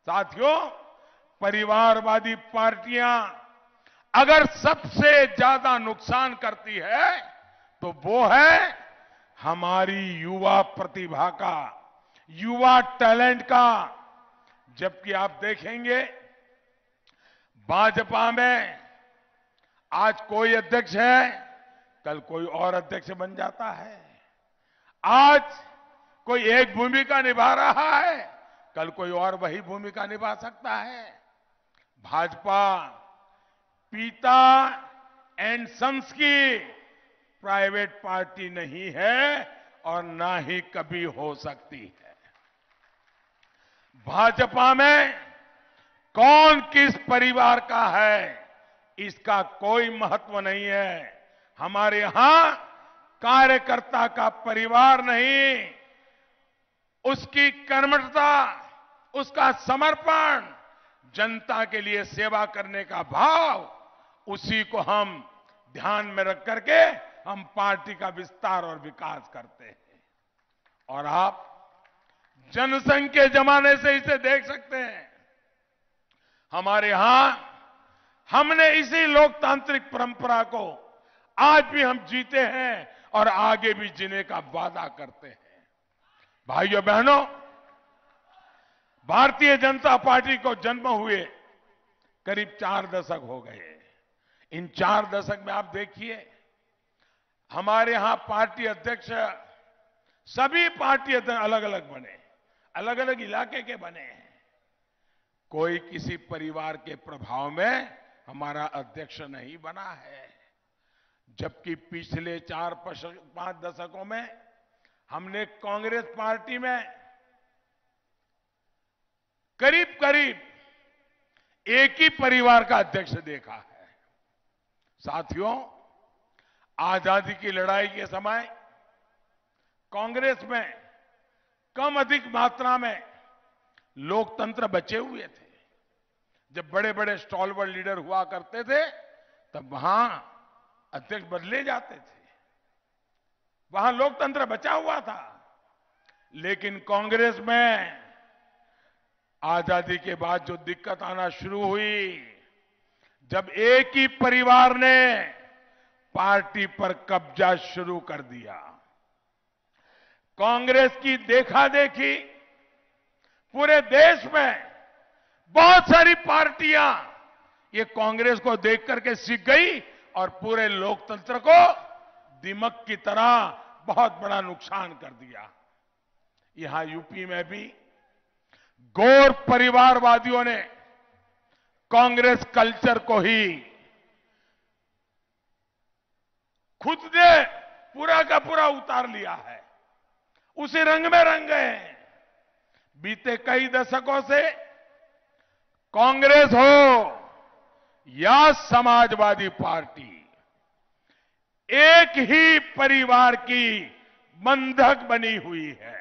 साथियों, परिवारवादी पार्टियां अगर सबसे ज्यादा नुकसान करती है तो वो है हमारी युवा प्रतिभा का, युवा टैलेंट का। जबकि आप देखेंगे भाजपा में आज कोई अध्यक्ष है, कल कोई और अध्यक्ष बन जाता है। आज कोई एक भूमिका निभा रहा है, कल कोई और वही भूमिका निभा सकता है। भाजपा पिता एंड सन्स की प्राइवेट पार्टी नहीं है और ना ही कभी हो सकती है। भाजपा में कौन किस परिवार का है इसका कोई महत्व नहीं है। हमारे यहां कार्यकर्ता का परिवार नहीं, उसकी कर्मठता, उसका समर्पण, जनता के लिए सेवा करने का भाव, उसी को हम ध्यान में रख करके हम पार्टी का विस्तार और विकास करते हैं। और आप जनसंघ के जमाने से इसे देख सकते हैं। हमारे यहां हमने इसी लोकतांत्रिक परंपरा को आज भी हम जीते हैं और आगे भी जीने का वादा करते हैं। भाइयों बहनों, भारतीय जनता पार्टी को जन्म हुए करीब 4 दशक हो गए। इन 4 दशक में आप देखिए, हमारे यहां पार्टी अध्यक्ष, सभी पार्टी अध्यक्ष अलग अलग बने, अलग अलग इलाके के बने हैं। कोई किसी परिवार के प्रभाव में हमारा अध्यक्ष नहीं बना है। जबकि पिछले 4-5 दशकों में हमने कांग्रेस पार्टी में करीब करीब एक ही परिवार का अध्यक्ष देखा है। साथियों, आजादी की लड़ाई के समय कांग्रेस में कम अधिक मात्रा में लोकतंत्र बचे हुए थे। जब बड़े बड़े स्टॉलवर्ड लीडर हुआ करते थे तब वहां अध्यक्ष बदले जाते थे, वहां लोकतंत्र बचा हुआ था। लेकिन कांग्रेस में आजादी के बाद जो दिक्कत आना शुरू हुई, जब एक ही परिवार ने पार्टी पर कब्जा शुरू कर दिया, कांग्रेस की देखा देखी पूरे देश में बहुत सारी पार्टियां ये कांग्रेस को देख करके सीख गई और पूरे लोकतंत्र को दीमक की तरह बहुत बड़ा नुकसान कर दिया। यहां यूपी में भी गौर परिवारवादियों ने कांग्रेस कल्चर को ही खुद ने पूरा का पूरा उतार लिया है, उसी रंग में रंग गए हैं। बीते कई दशकों से कांग्रेस हो या समाजवादी पार्टी, एक ही परिवार की बंधक बनी हुई है।